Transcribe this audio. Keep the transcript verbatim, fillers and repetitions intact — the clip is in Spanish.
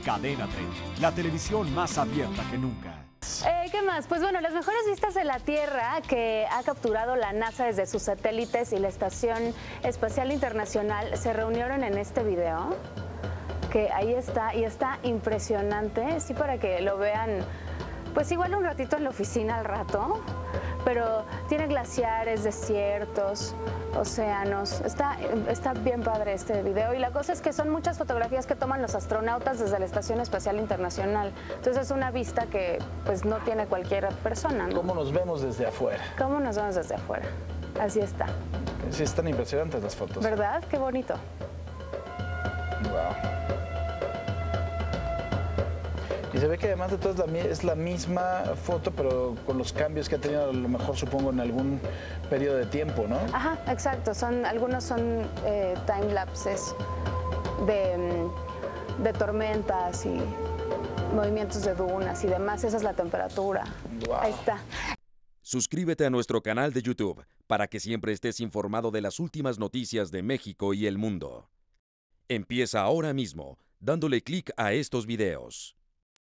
Cadena treinta, la televisión más abierta que nunca. Eh, ¿Qué más? Pues bueno, las mejores vistas de la Tierra que ha capturado la NASA desde sus satélites y la Estación Espacial Internacional se reunieron en este video, que ahí está, y está impresionante, sí, para que lo vean, pues igual un ratito en la oficina al rato, pero tiene glaciares, desiertos, océanos, está, está bien padre este video, y la cosa es que son muchas fotografías que toman los astronautas desde la Estación Espacial Internacional, entonces es una vista que pues no tiene cualquier persona, ¿no? ¿Cómo nos vemos desde afuera? ¿Cómo nos vemos desde afuera? Así está. Sí, están impresionantes las fotos. ¿Verdad? Qué bonito. Wow. Y se ve que además de todo es la, es la misma foto, pero con los cambios que ha tenido, a lo mejor supongo en algún periodo de tiempo, ¿no? Ajá, exacto. Son, algunos son eh, time lapses de, de tormentas y movimientos de dunas y demás. Esa es la temperatura. Wow. Ahí está. Suscríbete a nuestro canal de YouTube para que siempre estés informado de las últimas noticias de México y el mundo. Empieza ahora mismo dándole clic a estos videos.